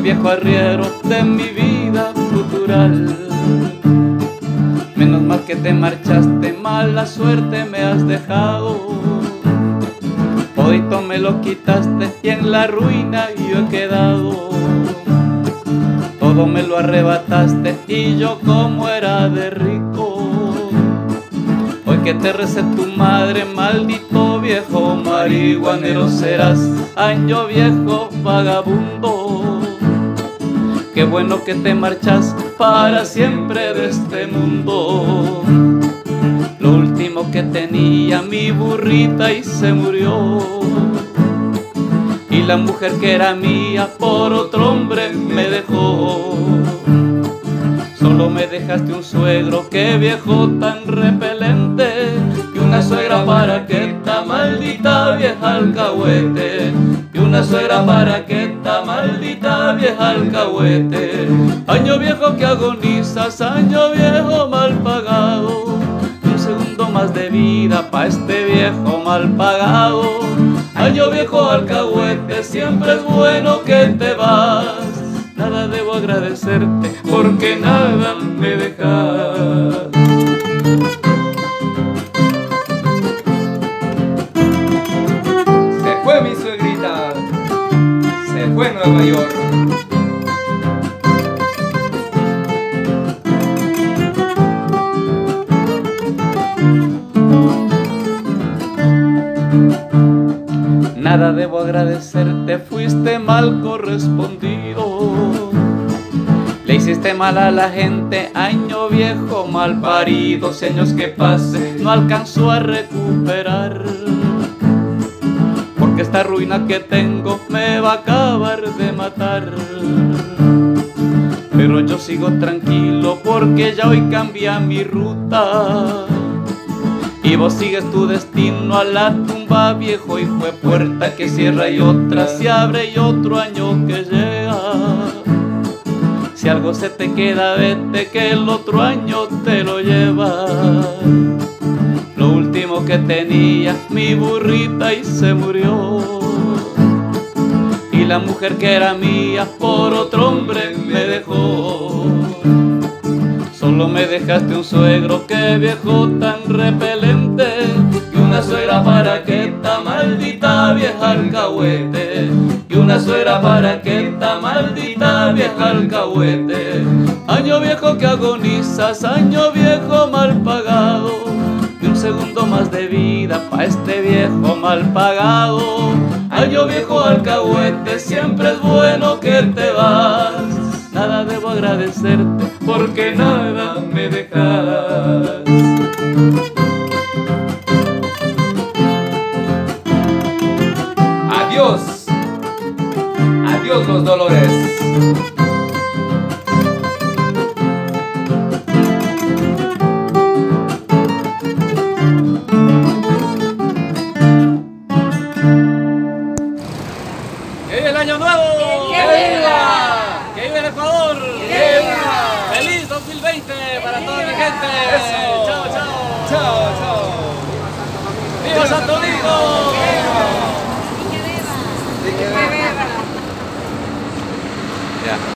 viejo arriero de mi vida futural. Menos mal que te marchaste, mala suerte me has dejado. Todito me lo quitaste y en la ruina yo he quedado. Todo me lo arrebataste y yo como era de rico. Hoy que te recé tu madre, maldito viejo marihuanero serás, año viejo vagabundo. Qué bueno que te marchas para siempre de este mundo. Lo último que tenía mi burrita y se murió. Y la mujer que era mía por otro hombre me dejó. Solo me dejaste un suegro, qué viejo tan repelente, y una suegra para que esta maldita vieja alcahuete, y una suegra para que esta maldita vieja alcahuete. Año viejo que agonizas, año viejo mal pagado, un segundo más de vida pa' este viejo mal pagado. Año viejo alcahuete, siempre es bueno que te vas. Nada debo agradecerte porque nada me dejas. Se fue mi suegrita, se fue Nueva York. Nada debo agradecerte, fuiste mal correspondido. Le hiciste mal a la gente, año viejo mal parido. 6 años que pase, no alcanzó a recuperar. Porque esta ruina que tengo me va a acabar de matar. Pero yo sigo tranquilo porque ya hoy cambia mi ruta. Y vos sigues tu destino a la tumba, viejo hijo de puerta, que cierra y otra se abre y otro año que llega. Si algo se te queda, vete que el otro año te lo lleva. Lo último que tenía mi burrita y se murió. Y la mujer que era mía por otro hombre me dejó. Solo me dejaste un suegro, qué viejo tan repelente, y una suegra para que esta maldita vieja alcahuete, y una suegra para que esta maldita vieja alcahuete. Año viejo que agonizas, año viejo mal pagado, y un segundo más de vida pa' este viejo mal pagado. Año viejo alcahuete, siempre es bueno que te vas. Nada debo agradecerte porque nada me dejas. Adiós, adiós los dolores. ¡Que vive el año nuevo! ¡Que viva! ¡Que vive el Ecuador! ¡Que viva! ¡Feliz 2020 para toda mi gente! Eso. ¡Chao, chao! Chao, chao. ¡Viva Santo Domingo!